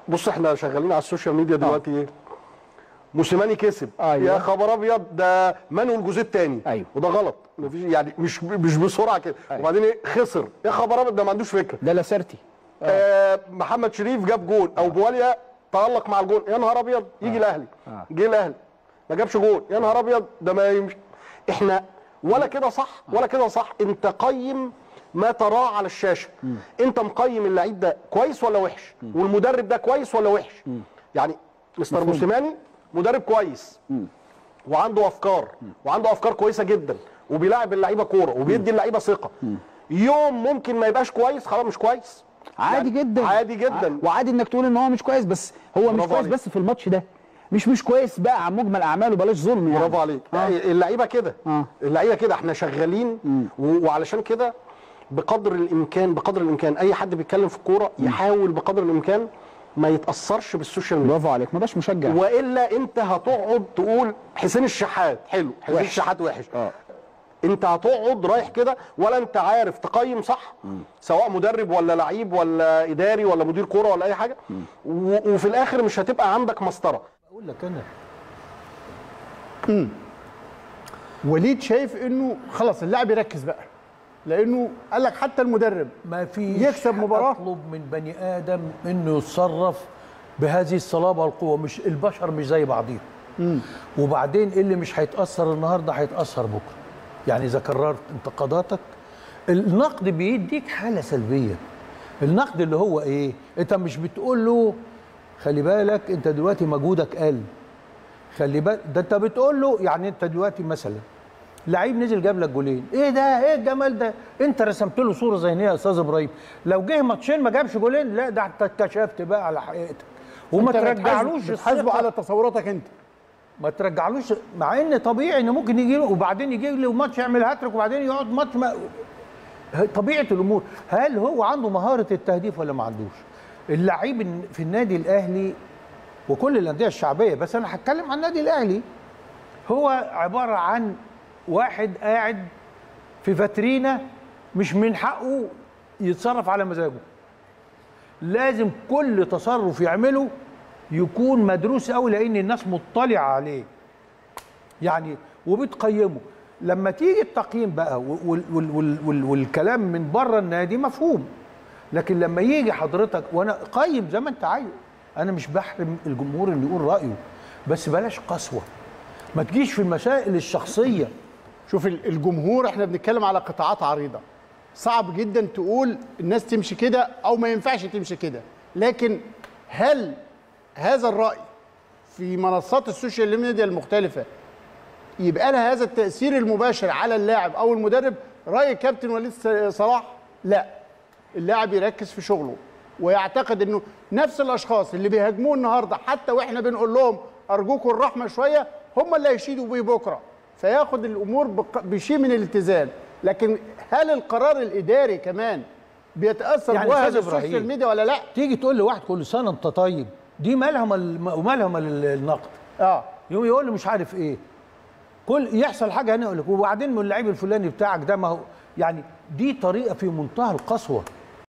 بص احنا شغالين على السوشيال ميديا دلوقتي ايه؟ موسيماني كسب. أيوة. يا خبر ابيض ده مانويل جوزيه الثاني. أيوة. وده غلط، مفيش يعني مش بسرعه كده. أيوة. وبعدين ايه؟ خسر. يا خبر ابيض ده ما عندوش فكره. ده لاسارتي. محمد شريف جاب جول او بواليا تألق مع الجول، يا نهار ابيض يجي الاهلي. جه الاهلي ما جابش جول، يا نهار ابيض ده ما يمشي. احنا ولا كده صح ولا كده صح. انت قيم ما تراه على الشاشه. انت مقيم اللعيب ده كويس ولا وحش، والمدرب ده كويس ولا وحش. يعني مستر موسيماني مدرب كويس وعنده افكار وعنده افكار كويسه جدا وبيلاعب اللعيبه كوره وبيدي اللعيبه ثقه. يوم ممكن ما يبقاش كويس، خلاص مش كويس عادي يعني جدا، عادي جدا. وعادي انك تقول ان هو مش كويس، بس هو مش كويس بس في الماتش ده، مش كويس بقى على مجمل اعماله، بلاش ظلم يعني. برافو عليك. اللعيبه كده اللعيبه كده احنا شغالين وعلشان كده بقدر الامكان اي حد بيتكلم في الكوره يحاول بقدر الامكان ما يتاثرش بالسوشيال ميديا. برافو عليك، ما بقاش مشجع، والا انت هتقعد تقول حسين الشحات حلو، حسين الشحات وحش. انت هتقعد رايح كده ولا انت عارف تقيم صح، سواء مدرب ولا لعيب ولا اداري ولا مدير كوره ولا اي حاجه. وفي الاخر مش هتبقى عندك مسطره. بقول لك انا وليد شايف انه خلاص اللاعب يركز بقى، لانه قال لك حتى المدرب ما فيش يكسب مباراه. اطلب من بني ادم انه يتصرف بهذه الصلابه والقوه، مش البشر مش زي بعضهم. وبعدين اللي مش هيتاثر النهارده هيتاثر بكره. يعني اذا كررت انتقاداتك، النقد بيديك حاله سلبيه. النقد اللي هو ايه؟ انت مش بتقول له خلي بالك انت دلوقتي مجهودك قل، خلي بالك ده انت بتقول له يعني انت دلوقتي مثلا لعيب نزل جاب لك جولين، ايه ده؟ ايه الجمال ده؟ انت رسمت له صوره ذهنيه يا استاذ ابراهيم، لو جه ماتشين ما جابش جولين لا ده انت اتكشفت بقى على حقيقتك. وما ترجعلوش تحاسبه على تصوراتك انت، ما ترجعلوش، مع ان طبيعي ان ممكن يجي له وبعدين يجي له ماتش يعمل هاتريك وبعدين يقعد ماتش طبيعه الامور. هل هو عنده مهاره التهديف ولا ما عندوش؟ اللعيب في النادي الاهلي وكل الانديه الشعبيه، بس انا هتكلم عن النادي الاهلي، هو عباره عن واحد قاعد في فاترينا مش من حقه يتصرف على مزاجه. لازم كل تصرف يعمله يكون مدروس قوي، لان الناس مطلعه عليه يعني وبتقيمه. لما تيجي التقييم بقى والكلام من بره النادي مفهوم، لكن لما يجي حضرتك وانا قيم زي ما انت عايز، انا مش بحرم الجمهور اللي يقول رايه، بس بلاش قسوه، ما تجيش في المسائل الشخصيه. شوف الجمهور، احنا بنتكلم على قطاعات عريضه، صعب جدا تقول الناس تمشي كده او ما ينفعش تمشي كده. لكن هل هذا الراي في منصات السوشيال ميديا المختلفه يبقى لها هذا التاثير المباشر على اللاعب او المدرب؟ راي الكابتن وليد صلاح لا، اللاعب يركز في شغله ويعتقد انه نفس الاشخاص اللي بيهاجموه النهارده حتى واحنا بنقول لهم ارجوكم الرحمه شويه هم اللي هيشيدوا بيه بكره، فياخد الامور بشيء من الاتزان. لكن هل القرار الاداري كمان بيتاثر يعني بوجه السوشيال ميديا ولا لا؟ تيجي تقول لواحد كل سنه انت طيب، دي مالهم ومالهم النقد؟ يوم يقول له مش عارف ايه، كل يحصل حاجه هنا يقول لك وبعدين من اللعيب الفلاني بتاعك ده، ما هو يعني دي طريقه في منتهى القسوه.